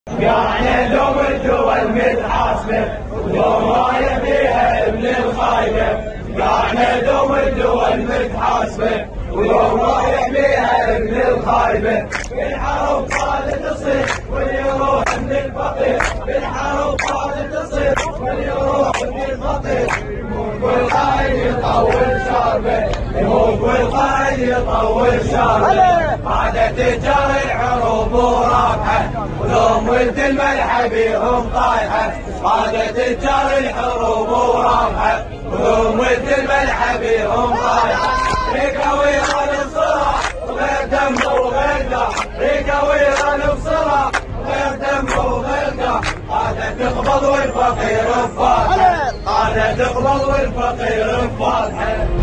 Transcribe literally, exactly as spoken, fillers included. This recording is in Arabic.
يعني لوم الدول متحاسبة ولوم راية بيها ابن الخايبة. يعني لوم الدول متحاسبة ولوم راية بيها ابن الخايبة. بالحرب قادة تصيح واليروح من الفقير. بالحرب قادة تصيح واليروح من الفقير. يموت والقايد يطول شاربه. يموت والقايد يطول شاربه. قادة تجار الحروب ورابحة ولوم ولد الملحة بيهم طايحة. قادة تجار الحروب ورابحة ولوم ولد الملحة بيهم طايحة. ريقة ويران بصراع وغير دم وغير دم. ريقة ويران بصراع وغير دم وغير دم. قادة تقبض والفقير بفاتحة. قادة تقبض والفقير بفاتحة.